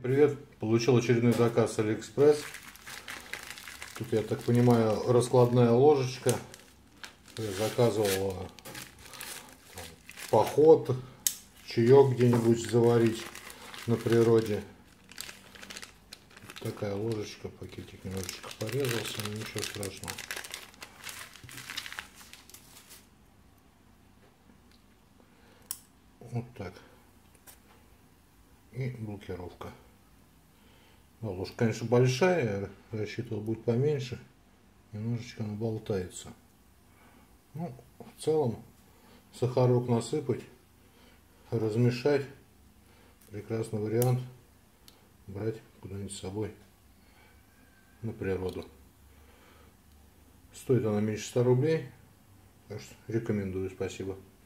привет! Получил очередной заказ с Алиэкспресс. Тут, я так понимаю, раскладная ложечка. Я заказывал поход, чаек где-нибудь заварить на природе. Такая ложечка, пакетик немножечко порезался, но ничего страшного. Вот так. И блокировка. Да, ложка, конечно, большая, я рассчитывал, будет поменьше. Немножечко она болтается. Ну, в целом, сахарок насыпать, размешать. Прекрасный вариант брать куда-нибудь с собой на природу. Стоит она меньше 100 рублей. Так что рекомендую, спасибо.